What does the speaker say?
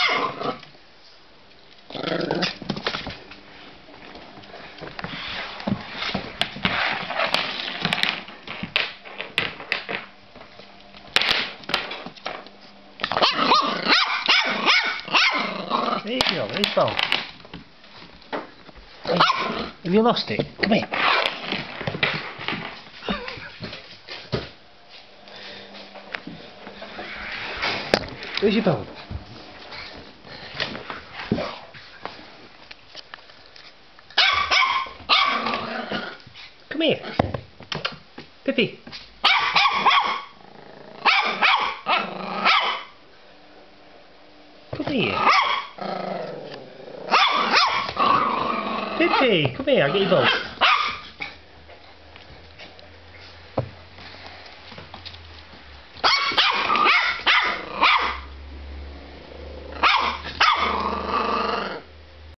There you go, there's Bo. Have you lost it? Come here. Where's your bone? Come here. Pippi. Come here. Pippi, come here, I'll get your bone.